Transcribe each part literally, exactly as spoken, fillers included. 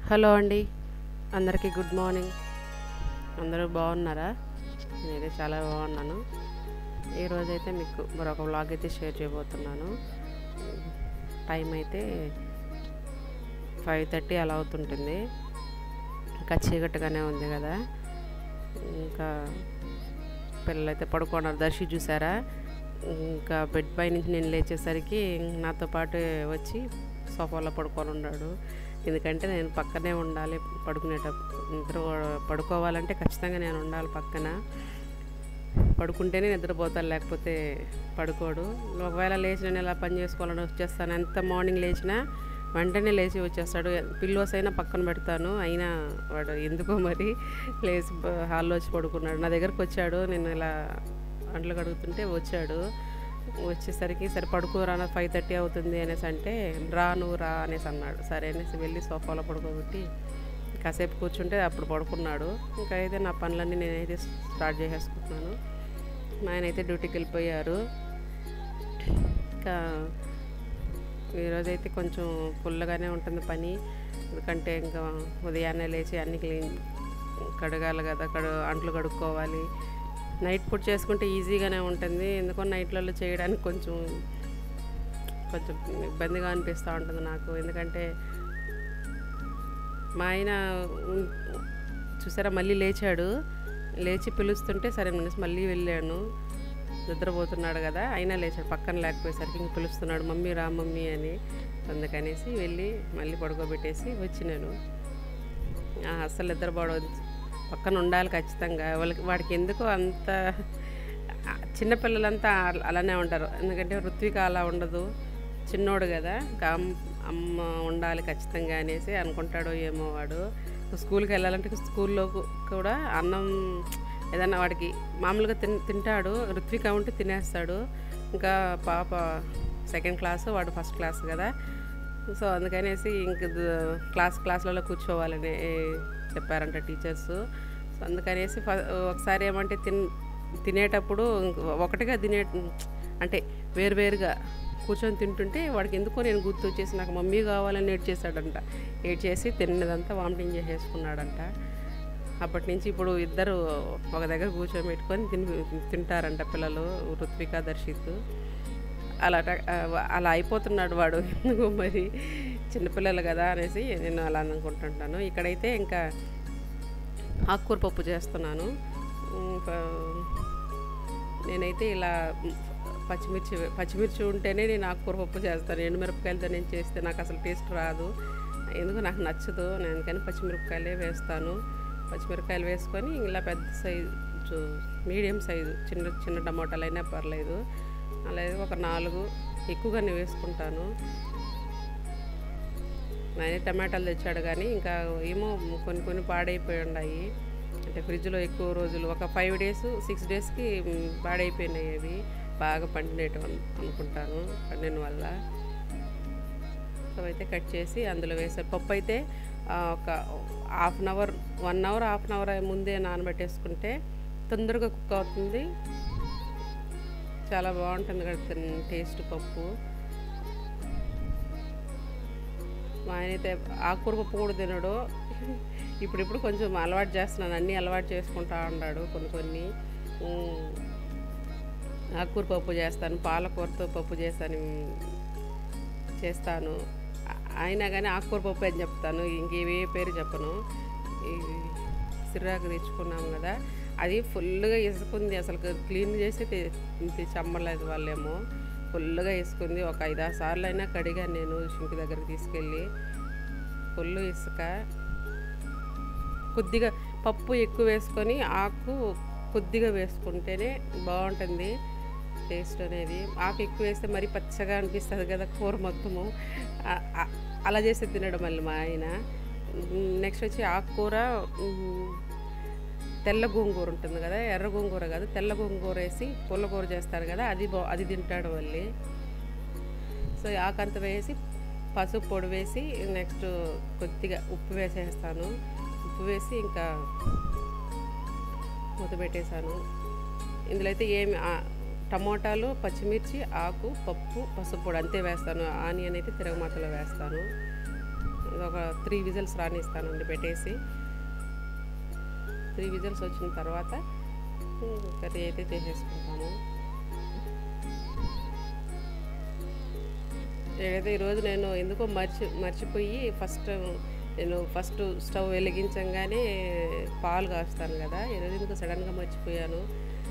Hello అండి, అందరికీ good morning. అందరూ బాగున్నారా? నేనైతే చాలా బాగున్నాను. ఈరోజైతే మీకు మరొక వ్లాగ్ అయితే షేర్ చేయబోతున్నాను. టైం అయితే ఫైవ్ థర్టీ అలా అవుతుంటుంది. ఇంకా చీకటిగానే ఉంది కదా. ఇంకా పిల్లలైతే పడుకున్నారు. దర్శి చూసారా, ఇంకా బెడ్ పై నుంచి నేను లేచేసరికి నాతో పాటు వచ్చి సోఫాలో పడుకొని ఉన్నాడు. ఎందుకంటే నేను పక్కనే ఉండాలి పడుకునేటప్పుడు. నిద్ర పడుకోవాలంటే ఖచ్చితంగా నేను ఉండాలి పక్కన. పడుకుంటేనే నిద్రపోతాను, లేకపోతే పడుకోడు. ఒకవేళ లేచి నేను ఇలా పని చేసుకోవాలని వచ్చేస్తాను. ఎంత మార్నింగ్ లేచినా వెంటనే లేచి వచ్చేస్తాడు. పిల్లోస్ అయినా పక్కన పెడతాను, అయినా వాడు ఎందుకో మరి లేచి హాల్లో వచ్చి పడుకున్నాడు. నా దగ్గరకు వచ్చాడు, నేను ఇలా అంట్లు కడుగుతుంటే వచ్చాడు. వచ్చేసరికి సరే పడుకోరా, ఫైవ్ థర్టీ అవుతుంది అనేసి అంటే రా నువ్వు రా అనేసి అన్నాడు. సరే అనేసి వెళ్ళి సోఫాలో పడుకోబెట్టి కాసేపు కూర్చుంటే అప్పుడు పడుకున్నాడు. ఇంకా అయితే నా పనులన్నీ నేనైతే స్టార్ట్ చేసేసుకుంటున్నాను. మా ఆయన అయితే డ్యూటీకి వెళ్ళిపోయారు. ఇంకా ఈరోజైతే కొంచెం ఫుల్గానే ఉంటుంది పని. ఎందుకంటే ఇంకా ఉదయాన్నే లేచి అన్ని క్లీన్ కడగాలి కదా, కడు అంట్లు కడుక్కోవాలి. నైట్ పూట చేసుకుంటే ఈజీగానే ఉంటుంది. ఎందుకో నైట్లలో చేయడానికి కొంచెం కొంచెం ఇబ్బందిగా అనిపిస్తూ ఉంటుంది నాకు. ఎందుకంటే మా ఆయన చూసారా మళ్ళీ లేచాడు. లేచి పిలుస్తుంటే సరే అనేసి మళ్ళీ వెళ్ళాను. నిద్రపోతున్నాడు కదా, అయినా లేచాడు. పక్కన లేకపోయేసరికి ఇంక పిలుస్తున్నాడు, మమ్మీ రా మమ్మీ అని. అందుకనేసి వెళ్ళి మళ్ళీ పడుకోబెట్టేసి వచ్చి నేను అస్సలు నిద్రపోవడం పక్కన ఉండాలి ఖచ్చితంగా. వాళ్ళకి వాడికి ఎందుకో అంత చిన్నపిల్లలంతా అలానే ఉంటారు. ఎందుకంటే ఋత్విక అలా ఉండదు, చిన్నోడు కదా. ఇంకా అమ్మ ఉండాలి ఖచ్చితంగా అనేసి అనుకుంటాడో ఏమో. వాడు స్కూల్కి వెళ్ళాలంటే స్కూల్లో కూడా అన్నం ఏదన్నా వాడికి మామూలుగా తిన్ తింటాడు. ఋత్విక ఉంటే తినేస్తాడు. ఇంకా పాప సెకండ్ క్లాసు, వాడు ఫస్ట్ క్లాస్ కదా. సో అందుకనేసి ఇంక క్లాస్ క్లాసులలో కూర్చోవాలని చెప్పారంట టీచర్స్. సో అందుకనేసి ఒకసారి ఏమంటే తిన్ తినేటప్పుడు ఒకటిగా తినే అంటే వేరువేరుగా కూర్చొని తింటుంటే వాడికి ఎందుకో నేను గుర్తు వచ్చేసి నాకు మమ్మీ కావాలని ఏడ్ చేశాడంట. ఏడ్ చేసి తిన్నదంతా వామిటింగ్ చేసేసుకున్నాడంట. అప్పటి నుంచి ఇప్పుడు ఇద్దరు ఒక దగ్గర కూర్చోబెట్టుకొని తిని తింటారంట పిల్లలు, ఋత్విక దర్శిత్. అలా అలా అయిపోతున్నాడు వాడు. ఎందుకో మరి చిన్నపిల్లలు కదా అనేసి నేను అలా అనుకుంటుంటాను. ఇక్కడైతే ఇంకా ఆకుకూర పప్పు చేస్తున్నాను. నేనైతే ఇలా పచ్చిమిర్చి పచ్చిమిర్చి ఉంటేనే నేను ఆకుకూర పప్పు చేస్తాను. ఎండుమిరపకాయలతో నేను చేస్తే నాకు అసలు టేస్ట్ రాదు, ఎందుకు నాకు నచ్చదు. నేను అందుకని పచ్చిమిరపకాయలే వేస్తాను. పచ్చిమిరపకాయలు వేసుకొని ఇలా పెద్ద సైజు మీడియం సైజు చిన్న చిన్న టమోటాలు అయినా పర్లేదు, అలాగే ఒక నాలుగు ఎక్కువగానే వేసుకుంటాను. ఆయన టమాటాలు తెచ్చాడు కానీ ఇంకా ఏమో కొన్ని కొన్ని పాడైపోయి ఉన్నాయి. అంటే ఫ్రిడ్జ్లో ఎక్కువ రోజులు ఒక ఫైవ్ డేస్ సిక్స్ డేస్కి పాడైపోయినాయి. అవి బాగా పండినట్టు అనుకుంటాను, పండిన వల్ల. సో అయితే కట్ చేసి అందులో వేసారు. పప్పు అయితే ఒక half an hour one hour half an hour ముందే నానబెట్టేసుకుంటే తొందరగా కుక్ అవుతుంది. చాలా బాగుంటుంది కదా టేస్ట్ పప్పు. మా ఆయన అయితే ఆకుకూర పప్పు కూడా తినడు. ఇప్పుడిప్పుడు కొంచెం అలవాటు చేస్తున్నాను, అన్నీ అలవాటు చేసుకుంటా ఉన్నాడు. కొన్ని కొన్ని ఆకుకూర పప్పు చేస్తాను, పాలకూరతో పప్పు చేస్తాను చేస్తాను అయినా కానీ ఆకుకూర పప్పు అని చెప్తాను, ఇంకేవే పేరు చెప్పను. ఈ సిర్రాకు తెచ్చుకున్నాము కదా, అది ఫుల్గా ఇసుకుంది. అసలు క్లీన్ చేసి చమ్మలేదు వాళ్ళేమో. ఫుల్గా వేసుకుంది. ఒక ఐదు ఆరు సార్లు అయినా కడిగా నేను షింక్ దగ్గరికి తీసుకెళ్ళి. ఫుల్ ఇసుక. కొద్దిగా పప్పు ఎక్కువ వేసుకొని ఆకు కొద్దిగా వేసుకుంటేనే బాగుంటుంది టేస్ట్ అనేది. ఆకు ఎక్కువ వేస్తే మరీ పచ్చగా అనిపిస్తుంది కదా కూర మొత్తము. అలా చేసి తినడం మళ్ళీ మా ఆయన. నెక్స్ట్ వచ్చి ఆకుకూర తెల్ల గోంగూర ఉంటుంది కదా, ఎర్ర గోంగూర కాదు తెల్ల గోంగూర వేసి పుల్లకూర చేస్తారు కదా, అది బా అది తింటాడు మళ్ళీ. సో ఆకంత వేసి పసుపు పొడి వేసి నెక్స్ట్ కొద్దిగా ఉప్పు వేసేస్తాను. ఉప్పు వేసి ఇంకా మూత పెట్టేశాను. ఇందులో అయితే ఏమి టమోటాలు, పచ్చిమిర్చి, ఆకు, పప్పు, పసుపు పొడి అంతే వేస్తాను. ఆనియన్ అయితే తిరగమాతలో వేస్తాను. ఒక త్రీ విజిల్స్ రానిస్తానండి పెట్టేసి. త్రీ విజిల్స్ వచ్చిన తర్వాత కర్రీ అయితే చేసేసుకుంటాము. ఏదైతే ఈరోజు నేను ఎందుకో మర్చి మర్చిపోయి ఫస్ట్ నేను ఫస్ట్ స్టవ్ వెలిగించంగానే పాలు కాస్తాను కదా, ఈరోజు ఎందుకు సడన్గా మర్చిపోయాను.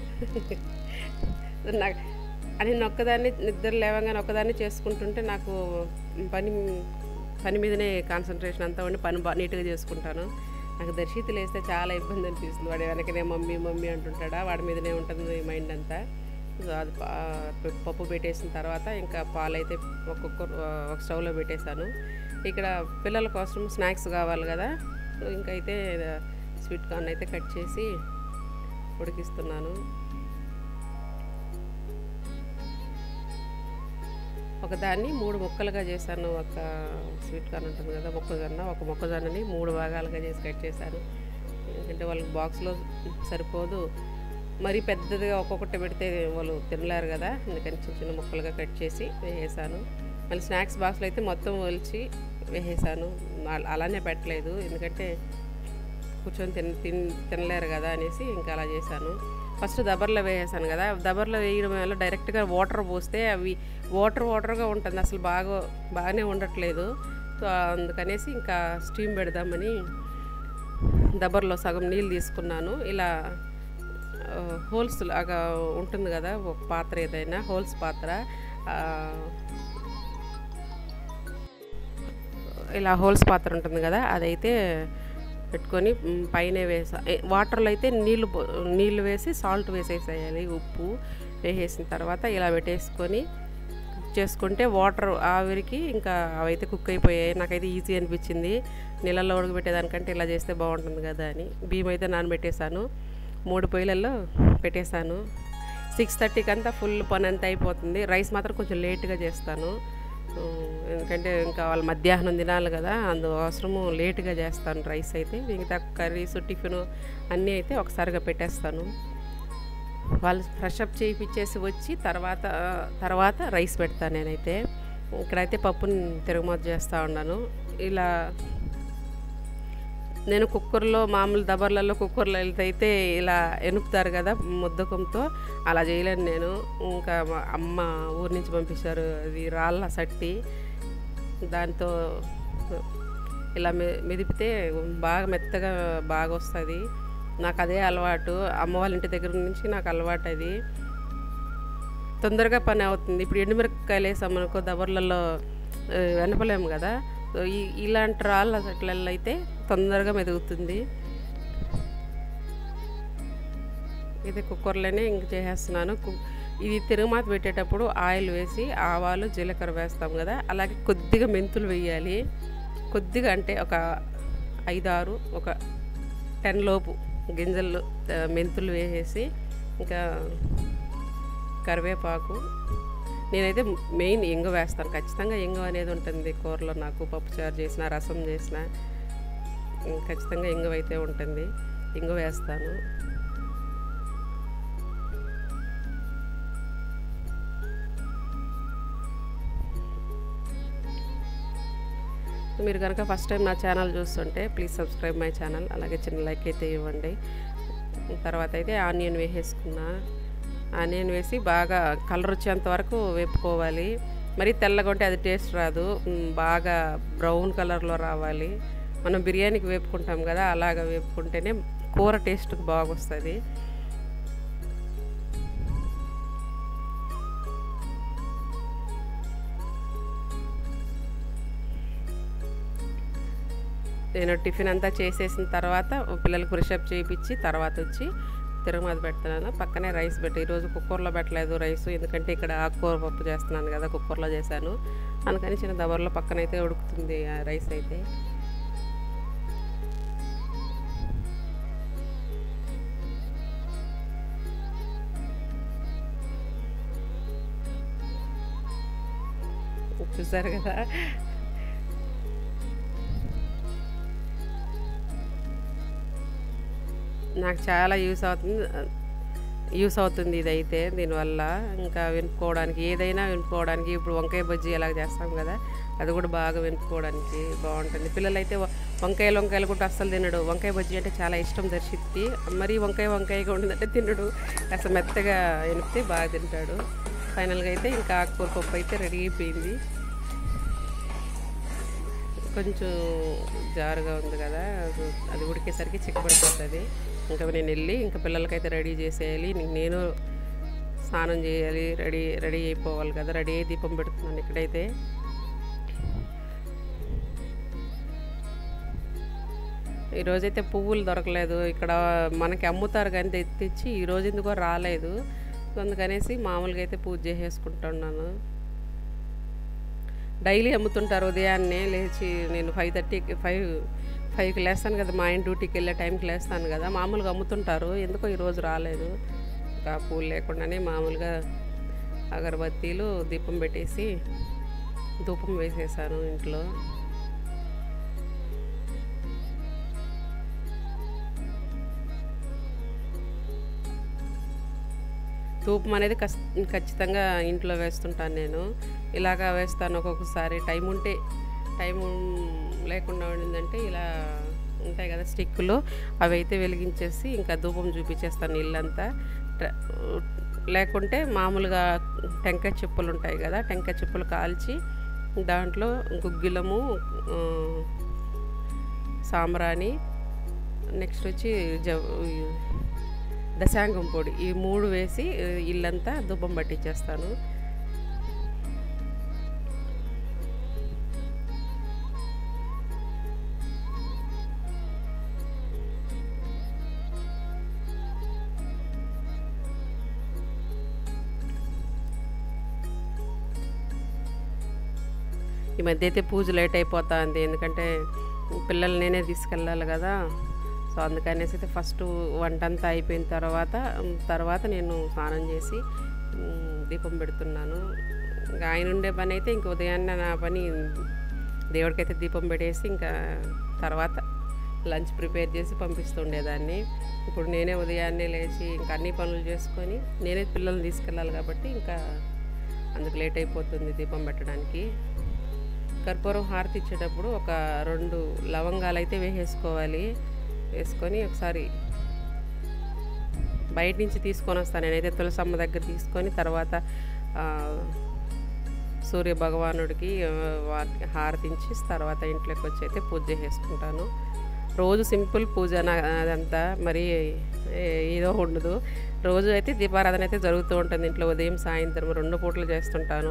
నాకు అని నేను ఒక్కదాన్ని నిద్ర లేవగానే ఒక్కదాన్ని చేసుకుంటుంటే నాకు పని పని మీదనే కాన్సన్ట్రేషన్ అంతా ఉండి పని బా నీట్గా చేసుకుంటాను. నాకు దర్శిత లేస్తే చాలా ఇబ్బంది అనిపిస్తుంది. వాడు వెనకనే మమ్మీ మమ్మీ అంటుంటాడా, వాడి మీదనే ఉంటుంది మైండ్ అంతా. సో అది పప్పు పెట్టేసిన తర్వాత ఇంకా పాలైతే ఒక్కొక్క ఒక స్టవ్లో పెట్టేశాను. ఇక్కడ పిల్లల కోసం స్నాక్స్ కావాలి కదా, ఇంకైతే స్వీట్ కార్న్ అయితే కట్ చేసి ఉడికిస్తున్నాను. ఒకదాన్ని మూడు ముక్కలుగా చేశాను. ఒక స్వీట్ కార్న్ ఉంటుంది కదా మొక్కజొన్న, ఒక మొక్కజొన్నని మూడు భాగాలుగా చేసి కట్ చేశాను. ఎందుకంటే వాళ్ళకి బాక్స్లో సరిపోదు, మరీ పెద్దదిగా ఒక్కొక్కటి పెడితే వాళ్ళు తినలేరు కదా, అందుకని చిన్న చిన్న ముక్కలుగా కట్ చేసి వేసేసాను. మళ్ళీ స్నాక్స్ బాక్స్లో అయితే మొత్తం ఒలిచి వేసేసాను. అలానే పెట్టలేదు, ఎందుకంటే కూర్చొని తిన తిన్ తినలేరు కదా అనేసి ఇంకా అలా చేశాను. ఫస్ట్ దబర్లో వేసేసాను కదా, దబర్లో వేయడం వల్ల డైరెక్ట్గా వాటర్ పోస్తే అవి వాటర్ వాటర్గా ఉంటుంది, అసలు బాగా బాగానే ఉండట్లేదు. సో అందుకనేసి ఇంకా స్టీమ్ పెడదామని దబర్లో సగం నీళ్ళు తీసుకున్నాను. ఇలా హోల్స్ లాగా ఉంటుంది కదా ఒక పాత్ర, ఏదైనా హోల్స్ పాత్ర, ఇలా హోల్స్ పాత్ర ఉంటుంది కదా అదైతే పెట్టుకొని పైన వేసా. వాటర్లో అయితే నీళ్ళు నీళ్ళు వేసి సాల్ట్ వేసేసేయాలి, ఉప్పు వేసేసిన తర్వాత ఇలా పెట్టేసుకొని చేసుకుంటే వాటర్ ఆవిరికి ఇంకా అవైతే కుక్ అయిపోయాయి. నాకైతే ఈజీ అనిపించింది, నీళ్ళల్లో ఉడకబెట్టేదానికంటే ఇలా చేస్తే బాగుంటుంది కదా అని. బియ్యం అయితే నానబెట్టేశాను, మూడు పొయ్యిలలో పెట్టేశాను. సిక్స్ థర్టీకి అంతా ఫుల్ పని అంతా అయిపోతుంది. రైస్ మాత్రం కొంచెం లేట్గా చేస్తాను, ఎందుకంటే ఇంకా వాళ్ళు మధ్యాహ్నం తినాలి కదా, అందుకోసము లేట్గా చేస్తాను రైస్ అయితే. మిగతా కర్రీస్ టిఫిన్ అన్నీ అయితే ఒకసారిగా పెట్టేస్తాను. వాళ్ళు ఫ్రెష్ అప్ చేయించేసి వచ్చి తర్వాత తర్వాత రైస్ పెడతాను నేనైతే. ఇక్కడైతే పప్పుని తిరుగుమతి చేస్తూ ఉన్నాను. ఇలా నేను కుక్కర్లో మామూలు దబర్లలో కుక్కర్లో అయితే ఇలా ఎనుపుతారు కదా ముద్దకంతో, అలా చేయలేను నేను. ఇంకా మా అమ్మ ఊరి నుంచి పంపించారు, అది రాళ్ళ సట్టి, దాంతో ఇలా మె మెదిపితే బాగా మెత్తగా బాగా వస్తుంది. నాకు అదే అలవాటు, అమ్మ వాళ్ళ ఇంటి దగ్గర నుంచి నాకు అలవాటు. అది తొందరగా పని అవుతుంది. ఇప్పుడు ఎండుమిరపకాయలు వేసామనుకో దబర్లలో వెనపలేము కదా, సో ఈ ఇలాంటి రాళ్ళ సట్లలో అయితే తొందరగా మెదుగుతుంది. ఇది కుక్కర్లోనే ఇంక చేసేస్తున్నాను. ఇది తిరుగుమాత పెట్టేటప్పుడు ఆయిల్ వేసి ఆవాలు జీలకర్ర వేస్తాం కదా, అలాగే కొద్దిగా మెంతులు వేయాలి. కొద్దిగా అంటే ఒక ఐదు ఆరు ఒక టెన్ లోపు గింజలు మెంతులు వేసేసి ఇంకా కరివేపాకు, నేనైతే మెయిన్ ఇంగు వేస్తాను ఖచ్చితంగా. ఇంగు అనేది ఉంటుంది కూరలో, నాకు పప్పుచారు చేసిన రసం చేసిన ఖచ్చితంగా ఇంగు అయితే ఉంటుంది, ఇంగు వేస్తాను. మీరు కనుక ఫస్ట్ టైం నా ఛానల్ చూస్తుంటే ప్లీజ్ సబ్స్క్రైబ్ మై ఛానల్, అలాగే చిన్న లైక్ అయితే ఇవ్వండి. తర్వాత అయితే ఆనియన్ వేసేసుకున్నా. ఆనియన్ వేసి బాగా కలర్ వచ్చేంత వరకు వేపుకోవాలి. మరి తెల్లగా ఉంటే అది టేస్ట్ రాదు, బాగా బ్రౌన్ కలర్లో రావాలి. మనం బిర్యానీకి వేపుకుంటాం కదా, అలాగ వేపుకుంటేనే కూర టేస్ట్కి బాగా వస్తుంది. నేను టిఫిన్ అంతా చేసేసిన తర్వాత పిల్లలకు ఫ్రెషప్ చేయించి తర్వాత వచ్చి తిరుగుమాత పెడుతున్నాను. పక్కనే రైస్ పెట్టి, ఈరోజు కుక్కర్లో పెట్టలేదు రైస్, ఎందుకంటే ఇక్కడ ఆకుకూర పప్పు చేస్తున్నాను కదా, కుక్కర్లో చేశాను. అందుకని చిన్న దబర్లో పక్కనైతే ఉడుకుతుంది ఆ రైస్ అయితే. చూసారు కదా, నాకు చాలా యూస్ అవుతుంది. యూస్ అవుతుంది ఇదైతే దీనివల్ల. ఇంకా వెనుక్కోవడానికి ఏదైనా వెనుక్కోవడానికి ఇప్పుడు వంకాయ బజ్జీ ఎలాగ చేస్తాం కదా, అది కూడా బాగా వెనుక్కోవడానికి బాగుంటుంది. పిల్లలైతే వంకాయలు వంకాయలు కూడా అస్సలు తినడు. వంకాయ బజ్జీ అంటే చాలా ఇష్టం దర్శిత్తి. మరీ వంకాయ వంకాయగా ఉండిందంటే తినడు. అసలు మెత్తగా వెనిపితే బాగా తింటాడు. ఫైనల్గా అయితే ఇంకా ఆకుకూర పప్పు అయితే రెడీ అయిపోయింది. కొంచెం జారుగా ఉంది కదా, అది ఉడికేసరికి చిక్కబడిపోతుంది. ఇంకా నేను వెళ్ళి ఇంకా పిల్లలకైతే రెడీ చేసేయాలి. నేను స్నానం చేయాలి, రెడీ రెడీ అయిపోవాలి కదా. రెడీ అయ్యి దీపం పెడుతున్నాను ఇక్కడైతే. ఈరోజైతే పువ్వులు దొరకలేదు ఇక్కడ, మనకి అమ్ముతారు కానీ తెచ్చి ఈరోజు ఎందుకో రాలేదు. అందుకనేసి మామూలుగా అయితే పూజ చేసేసుకుంటున్నాను. డైలీ అమ్ముతుంటారు. ఉదయాన్నే లేచి నేను ఫైవ్ థర్టీకి ఫైవ్ ఫైవ్కి లేస్తాను కదా, మా ఆయన డ్యూటీకి వెళ్ళే టైంకి లేస్తాను కదా, మామూలుగా అమ్ముతుంటారు. ఎందుకో ఈరోజు రాలేదు. ఇంకా పూలు లేకుండానే మామూలుగా అగరబత్తీలు దీపం పెట్టేసి ధూపం వేసేసాను ఇంట్లో. ధూపం అనేది కస్ ఖచ్చితంగా ఇంట్లో వేస్తుంటాను నేను. ఇలాగా వేస్తాను ఒక్కొక్కసారి. టైం ఉంటే, టైం లేకుండా ఉండిందంటే ఇలా ఉంటాయి కదా స్టిక్కులు, అవి అయితే వెలిగించేసి ఇంకా ధూపం చూపించేస్తాను ఇల్లంతా. లేకుంటే మామూలుగా టెంకాయ చెప్పులు ఉంటాయి కదా, టెంకాయ చెప్పులు కాల్చి దాంట్లో గుగ్గిలము, సాంబ్రాణి, నెక్స్ట్ వచ్చి జ దశాంగం పొడి, ఈ మూడు వేసి ఇల్లంతా ధూపం పట్టించేస్తాను. ఈ మధ్య అయితే పూజ లేట్ అయిపోతుంది, ఎందుకంటే పిల్లలు నేనే తీసుకెళ్ళాలి కదా. సో అందుకనేసి అయితే ఫస్ట్ వంట అంతా అయిపోయిన తర్వాత తర్వాత నేను స్నానం చేసి దీపం పెడుతున్నాను. ఇంకా ఆయన ఉండే పని అయితే ఇంక ఉదయాన్నే నా పని దేవుడికైతే దీపం పెట్టేసి ఇంకా తర్వాత లంచ్ ప్రిపేర్ చేసి పంపిస్తుండేదాన్ని. ఇప్పుడు నేనే ఉదయాన్నే లేచి ఇంకా అన్ని పనులు చేసుకొని నేనే పిల్లల్ని తీసుకెళ్ళాలి కాబట్టి ఇంకా అందుకు లేట్ అయిపోతుంది దీపం పెట్టడానికి. కర్పూరం హారతి ఇచ్చేటప్పుడు ఒక రెండు లవంగాలు అయితే వేసేసుకోవాలి. వేసుకొని ఒకసారి బయట నుంచి తీసుకొని వస్తాను నేనైతే, తులసమ్మ దగ్గర తీసుకొని తర్వాత సూర్య భగవానుడికి హారతించి తర్వాత ఇంట్లోకి వచ్చి అయితే పూజ చేసుకుంటాను. రోజు సింపుల్ పూజ అదంతా, మరి ఏదో ఉండదు. రోజు అయితే దీపారాధన అయితే జరుగుతూ ఉంటుంది ఇంట్లో. ఉదయం సాయంత్రం రెండు పూటలు చేస్తుంటాను.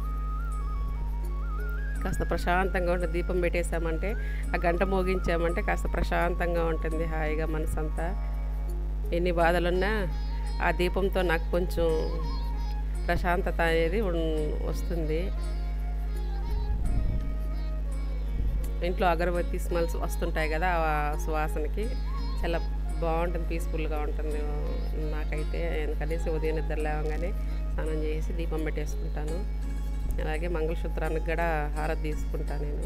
కాస్త ప్రశాంతంగా ఉంటుంది. దీపం పెట్టేసామంటే, ఆ గంట మోగించామంటే కాస్త ప్రశాంతంగా ఉంటుంది, హాయిగా మనసంతా. ఎన్ని బాధలున్నా ఆ దీపంతో నాకు కొంచెం ప్రశాంతత అనేది వస్తుంది. ఇంట్లో అగరబత్తి స్మెల్స్ వస్తుంటాయి కదా, ఆ సువాసనకి చాలా బాగుంటుంది, పీస్ఫుల్గా ఉంటుంది నాకైతే. ఎందుకనేసి ఉదయం నిద్ర లేవగానే స్నానం చేసి దీపం పెట్టేసుకుంటాను. అలాగే మంగళసూత్రానికి కూడా హారతి తీసుకుంటాను నేను.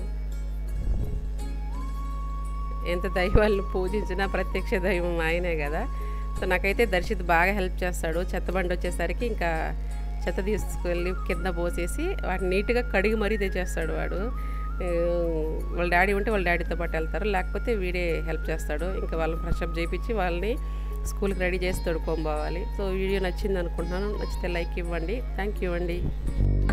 ఎంత దైవాలను పూజించినా ప్రత్యక్ష దైవం ఆయనే కదా. సో నాకైతే దర్శిత్ బాగా హెల్ప్ చేస్తాడు. చెత్తబండి వచ్చేసరికి ఇంకా చెత్త తీసుకెళ్ళి కింద పోసేసి వాటిని నీట్గా కడిగి మరీ తెచ్చేస్తాడు వాడు. వాళ్ళ డాడీ ఉంటే వాళ్ళ డాడీతో పాటు వెళ్తారు, లేకపోతే వీడే హెల్ప్ చేస్తాడు. ఇంకా వాళ్ళని ఫ్రెషప్ చేయించి వాళ్ళని స్కూల్కి రెడీ చేసి తోడుకోవాలి. సో వీడియో నచ్చింది అనుకుంటున్నాను. నచ్చితే లైక్ ఇవ్వండి. థ్యాంక్ యూ అండి.